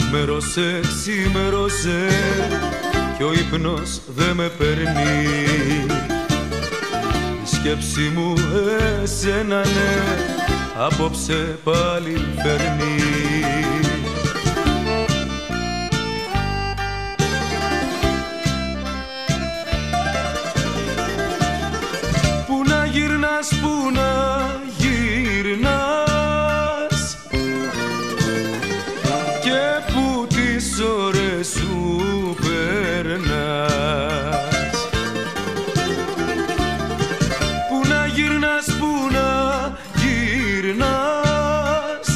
Ξημέρωσε, ξημέρωσε κι ο ύπνος δε με παίρνει. Η σκέψη μου εσένα ναι, απόψε πάλι φέρνει. Πού να γυρνάς, πού να γυρνάς και πού τις ώρες σου περνάς. Πού να γυρνάς, πού να γυρνάς,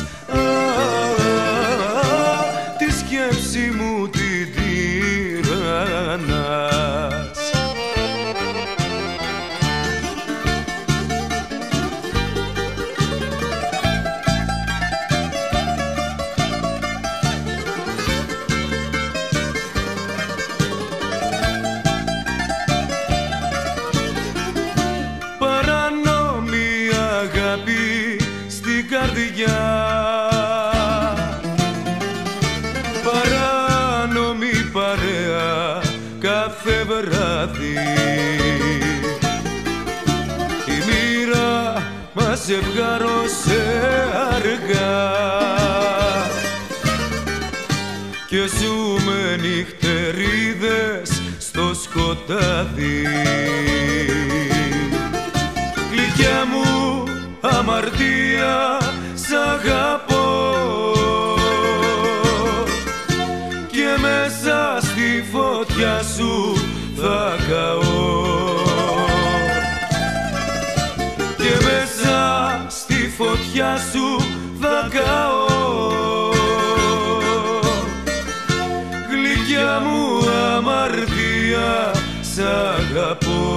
τη σκέψη μου την τυραννάς. Στην καρδιά παράνομη παρέα κάθε βράδυ. Η μοίρα μας ζευγάρωσε αργά και ζούμε νυχτερίδες στο σκοτάδι. Γλυκιά μου αμαρτία, σ' αγαπώ και μέσα στη φωτιά σου θα καώ. Και μέσα στη φωτιά σου θα καώ. Γλυκιά μου αμαρτία, σ' αγαπώ.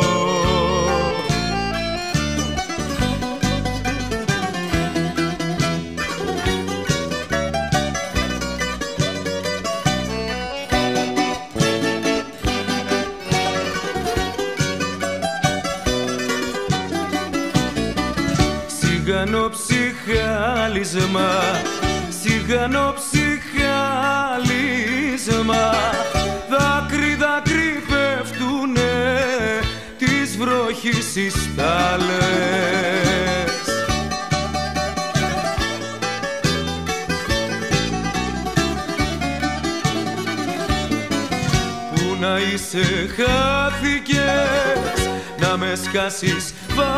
Σιγανό ψυχάλισμα, σιγανό ψυχάλισμα, δάκρυ δάκρυ πέφτουνε της βροχής οι στάλες. Πού να είσαι χάθηκες, να με σκάσεις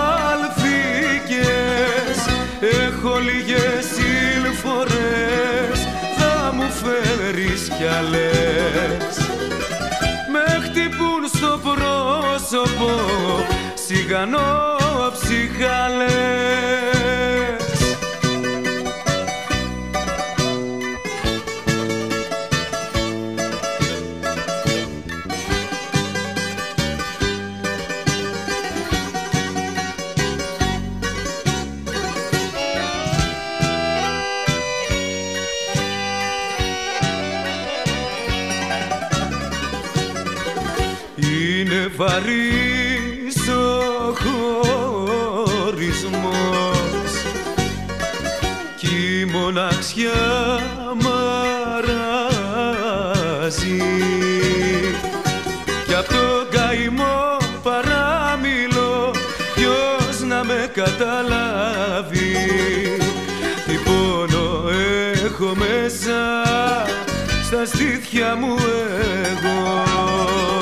βάλθηκες. Έχω λίγες ήλφορες, θα μου φέρεις κι άλλες. Με χτυπούν στο πρόσωπο σιγανό ψυχάλες. Είναι βαρύς ο χωρισμός κι η μοναξιά μαράζει κι απ' το καημό παράμιλο ποιος να με καταλάβει. Τι πόνο έχω μέσα στα στήθια μου εγώ.